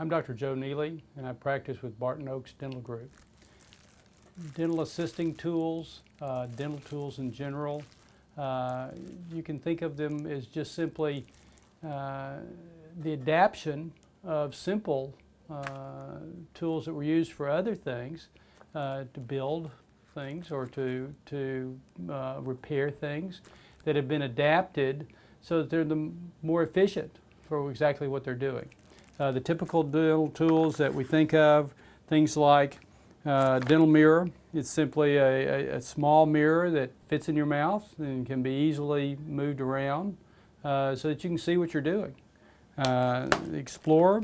I'm Dr. Joe Neely, and I practice with Barton Oaks Dental Group. Dental assisting tools, dental tools in general, you can think of them as just simply the adaptation of simple tools that were used for other things to build things or to repair things that have been adapted so that they're more efficient for exactly what they're doing. The typical dental tools that we think of, things like dental mirror. It's simply a small mirror that fits in your mouth and can be easily moved around so that you can see what you're doing. The Explorer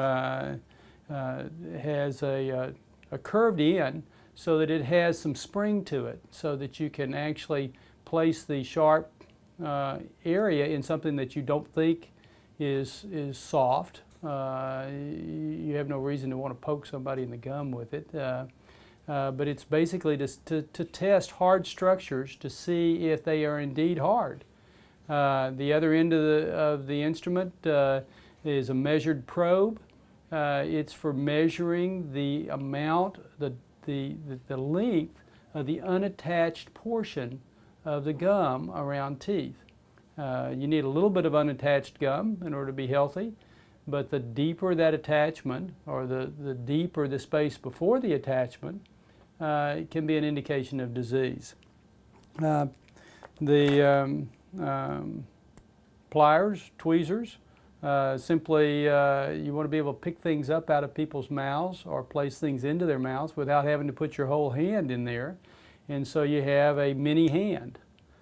has a curved end so that it has some spring to it so that you can actually place the sharp area in something that you don't think is soft. You have no reason to want to poke somebody in the gum with it, but it's basically to test hard structures to see if they are indeed hard. The other end of the instrument is a measured probe. It's for measuring the amount, the length of the unattached portion of the gum around teeth. You need a little bit of unattached gum in order to be healthy, but the deeper that attachment, or the deeper the space before the attachment, it can be an indication of disease. Pliers, tweezers, simply you want to be able to pick things up out of people's mouths or place things into their mouths without having to put your whole hand in there, and so you have a mini hand.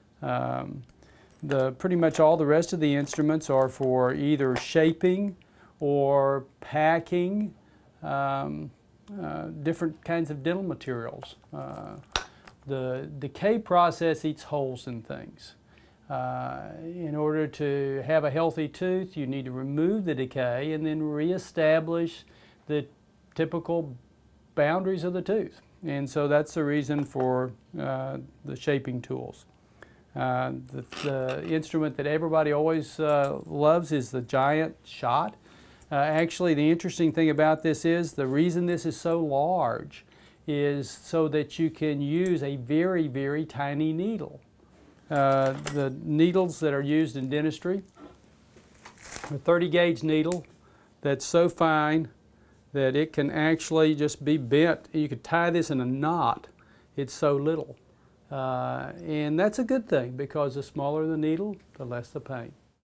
Pretty much all the rest of the instruments are for either shaping or packing different kinds of dental materials. The decay process eats holes in things. In order to have a healthy tooth, you need to remove the decay and then reestablish the typical boundaries of the tooth. And so that's the reason for the shaping tools. The instrument that everybody always loves is the giant shot. Actually, the interesting thing about this is the reason this is so large is so that you can use a very, very tiny needle. The needles that are used in dentistry, a 30 gauge needle that's so fine that it can actually just be bent. You could tie this in a knot. It's so little. And that's a good thing because the smaller the needle, the less the pain.